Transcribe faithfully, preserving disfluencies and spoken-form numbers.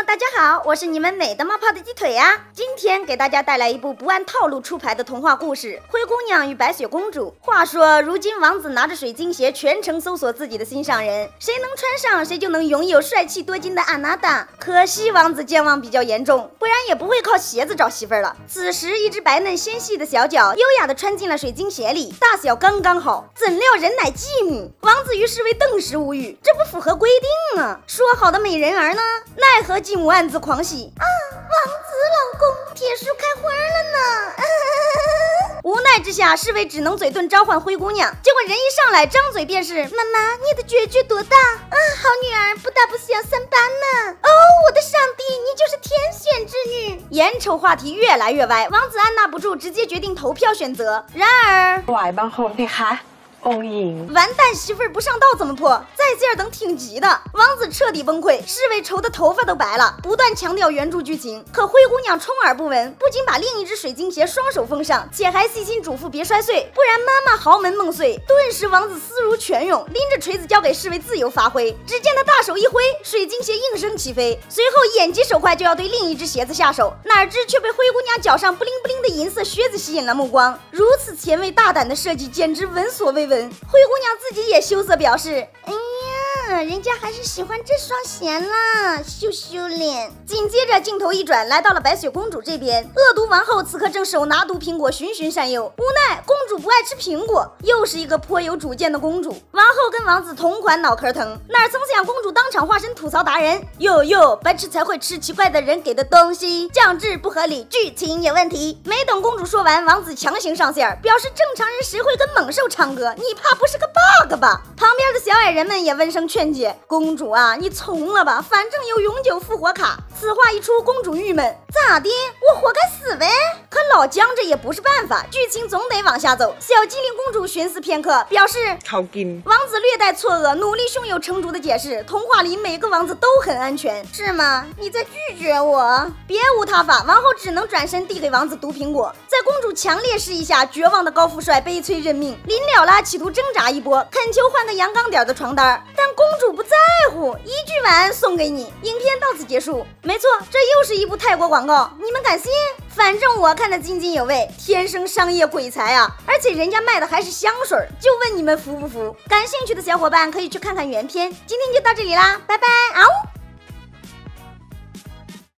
大家好，我是你们美的冒泡的鸡腿呀、啊。今天给大家带来一部不按套路出牌的童话故事《灰姑娘与白雪公主》。话说，如今王子拿着水晶鞋全程搜索自己的心上人，谁能穿上，谁就能拥有帅气多金的阿娜达。可惜王子健忘比较严重，不然也不会靠鞋子找媳妇儿了。此时，一只白嫩纤细的小脚优雅地穿进了水晶鞋里，大小刚刚好。怎料人乃继母，王子于是为顿时无语，这不符合规定啊！说好的美人儿呢？奈何继母暗自狂喜啊！王子老公，铁树开花了呢！无奈之下，侍卫只能嘴遁召唤灰姑娘。结果人一上来，张嘴便是：妈妈，你的决绝多大啊！好女儿，不大不小三八呢！哦，我的上帝，你就是天选之女！眼瞅话题越来越歪，王子按捺不住，直接决定投票选择。然而， ไหวบางคนเพคะองค์หญิง完蛋，媳妇儿不上道怎么破？在这儿等挺急的。王子彻底崩溃，侍卫愁的头发都白了，不断强调原著剧情。可灰姑娘充耳不闻，不仅把另一只水晶鞋双手奉上，且还细心嘱咐别摔碎，不然妈妈豪门梦碎。顿时王子思如泉涌，拎着锤子交给侍卫自由发挥。只见他大手一挥，水晶鞋应声起飞，随后眼疾手快就要对另一只鞋子下手，哪知却被灰姑娘脚上不灵不灵的银色靴子吸引了目光。如此前卫大胆的设计，简直闻所未闻。灰姑娘自己也羞涩表示：哎呀，人家还是喜欢这双鞋啦，羞羞脸。紧接着镜头一转，来到了白雪公主这边。恶毒王后此刻正手拿毒苹果循循善诱，无奈公主不爱吃苹果，又是一个颇有主见的公主。王后跟王子同款脑壳疼，哪曾想公主当场化身吐槽达人：哟哟，白痴才会吃奇怪的人给的东西，酱制不合理，剧情有问题。没等公主说完，王子强行上线，表示正常人谁会跟猛兽唱歌？你怕不是个 bug 吧？旁边的小矮人们也温声劝解：公主啊，你从了吧，反正有永久复活卡。此话一出，公主郁闷，咋的？我活该死呗？可老姜这也不是办法，剧情总得往下走。小机灵公主寻思片刻，表示เขากิน。 王子略带错愕，努力胸有成竹的解释：童话里每个王子都很安全，是吗？你在拒绝我？别无他法，王后只能转身递给王子毒苹果。在公主强烈示意下，绝望的高富帅悲催认命。临了啦，企图挣扎一波，恳求换个阳刚点的床单，但公主不在乎，一句晚安送给你。影片到此结束。没错，这又是一部泰国广告，你们敢信？反正我看得津津有味，天生商业鬼才啊！而且人家卖的还是香水，就问你们服不服？感兴趣的小伙伴可以去看看原片。今天就到这里啦，拜拜，嗷！